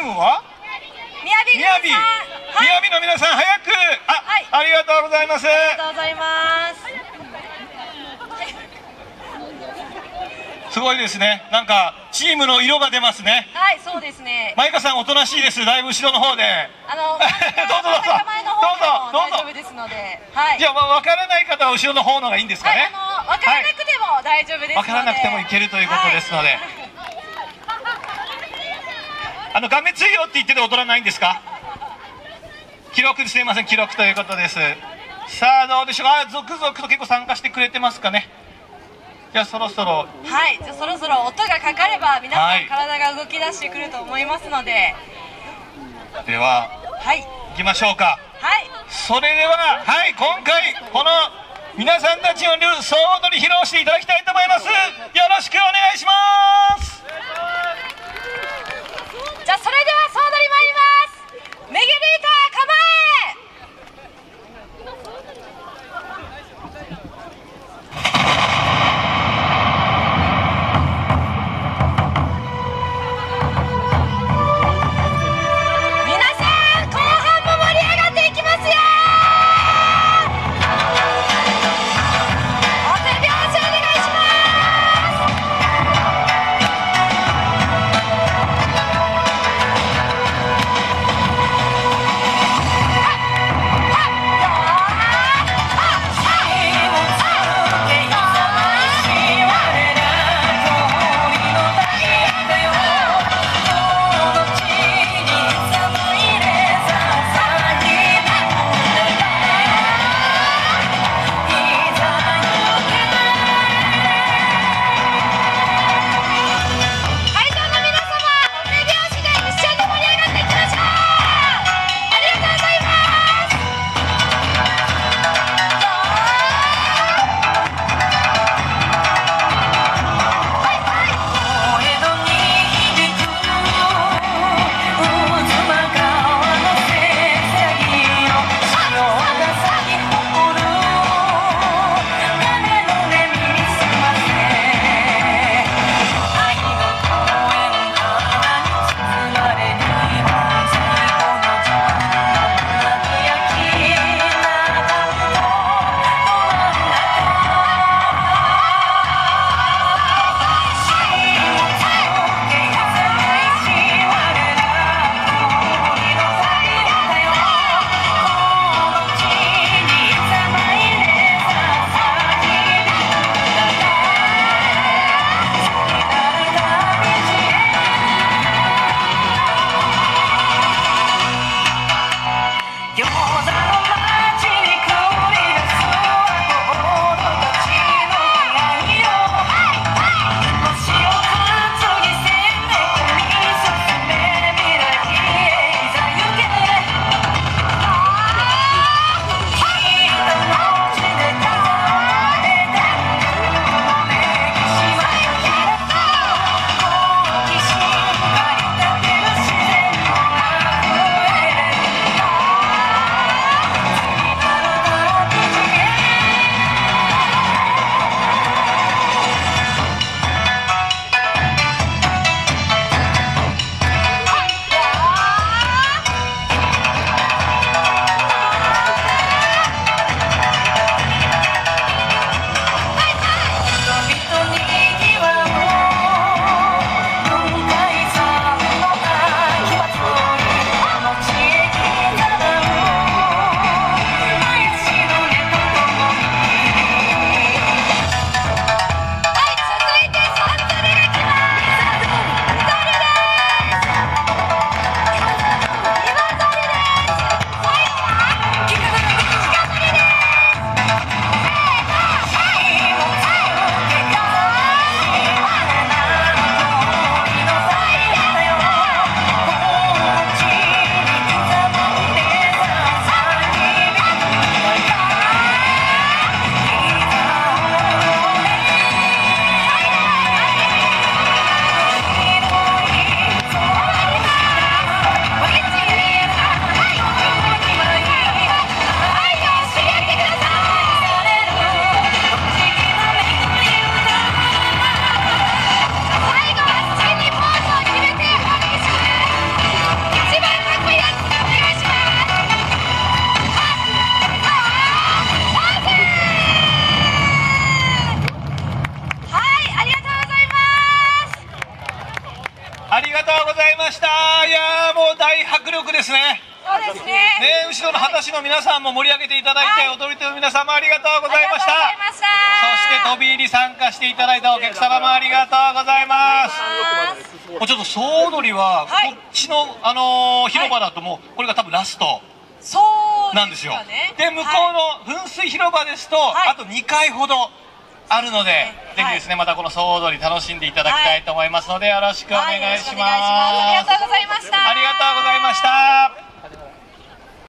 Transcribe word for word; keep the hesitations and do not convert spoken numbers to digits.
ームはみやびみやび、みやびの皆さん早く、あ、 はい、 ありがとうございます。 ありがとうございます。 すごいですね。なんかチームの色が出ますね。 はい、そうですね。 マイカさんおとなしいです。だいぶ後ろの方で。 あの、 どうぞどうぞ前の方でも大丈夫ですので。はい。 じゃあわからない方は後ろの方のがいいんですかね。 はい、あのわからなくても大丈夫ですので。わからなくてもいけるということですので。はい、あのがめついよって言ってて踊らないんですか。記録すいません、記録ということです。さあどうでしょうか。あ、続々と結構参加してくれてますかね。じゃあそろそろ、 はい、じゃあそろそろ音がかかれば皆さん、 はい、 体が動き出してくると思いますので。 では、はい、行きましょうか。はい、それでは、はい、今回この皆さんたちの総踊り披露していただきたいと思います。よろしくお願いします。 じゃあそれでは総踊り参ります。メゲリーター構え。 さありがとうございました。いやーもう大迫力ですね。 そうですね。 ね、後ろの果たしの皆さんも盛り上げていただいて、はい、踊り手の皆様ありがとうございました。そして飛び入り参加していただいたお客様もありがとうございます。もうちょっと総踊りはこっちの、あのー、広場だともうこれが多分ラストなんですよ。で向こうの噴水広場ですと、はい、あとにかいほどあるので、はい、ぜひですねまたこの総踊り楽しんでいただきたいと思いますので、よろしくお願いします。 ありがとうございました。 ありがとうございました。